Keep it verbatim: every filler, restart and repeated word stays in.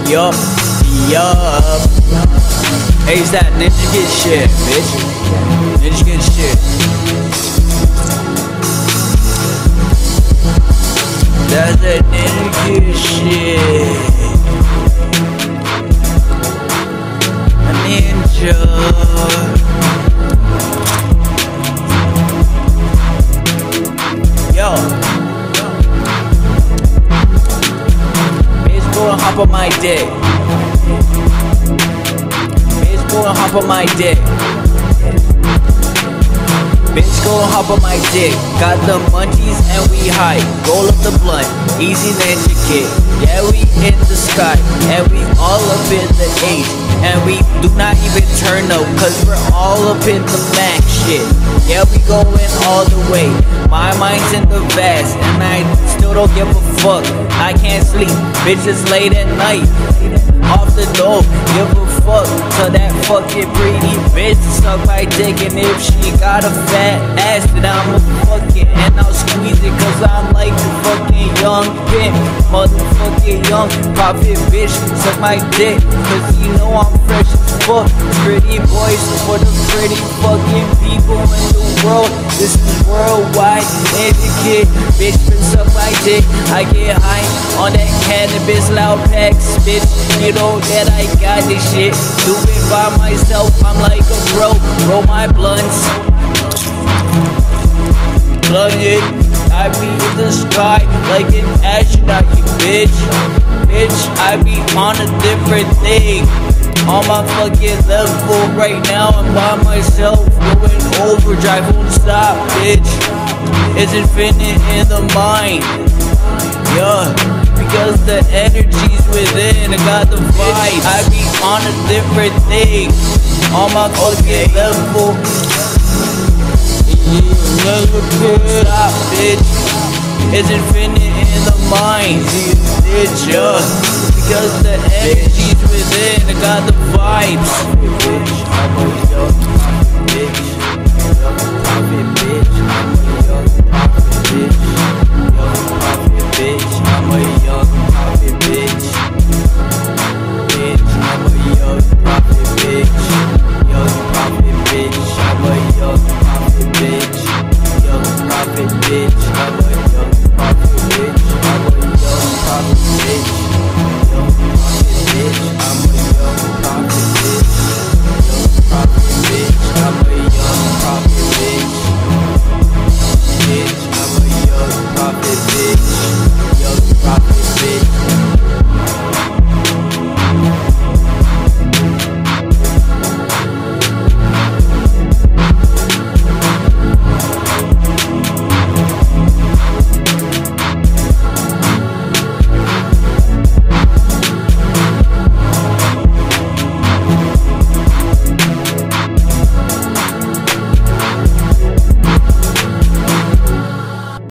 yup, yup. Hey, it's that Ninja Kid shit, bitch. Ninja Kid shit. That's that Ninja Kid shit. A ninja. Yo. Bitch, go and hop on my dick. Bitch, go and hop on my dick. Bitch, go and hop on my dick. Got the munchies and we high. Roll up the blunt, easy Ninja Kid. Yeah, we in the sky, and we all up in the H. And we do not even turn up, cause we're all up in the max shit. Yeah, we going all the way. My mind's in the vast, and I still don't give a fuck. I can't sleep, bitch, it's late at night. Off the door, give a fuck to that fucking pretty bitch to suck my dick. And if she got a fat ass, then I'ma fuck it and I'll squeeze it, cause I'm like a fucking young pimp, motherfucking young profit bitch. Suck my dick, cause you know I'm fresh as fuck. Pretty boys for the pretty fucking people in the world. This is worldwide. Ninja Kid, bitch, been suck my dick. I get high on that cannabis, loud packs, bitch. You know that I got this shit. Do it by myself, I'm like a bro. Roll my blunts, plug it. I be in the sky like an astronaut, you bitch. Bitch, I be on a different thing. On my fucking level right now, I'm by myself, going overdrive, won't stop, bitch. It's infinite in the mind, yeah. Because the energy's within, I got the vibe. I be on a different thing, on my fucking level. Yeah, stop, bitch. It's infinite in the mind, bitch, yeah. Because the energy's within, I got the vibes.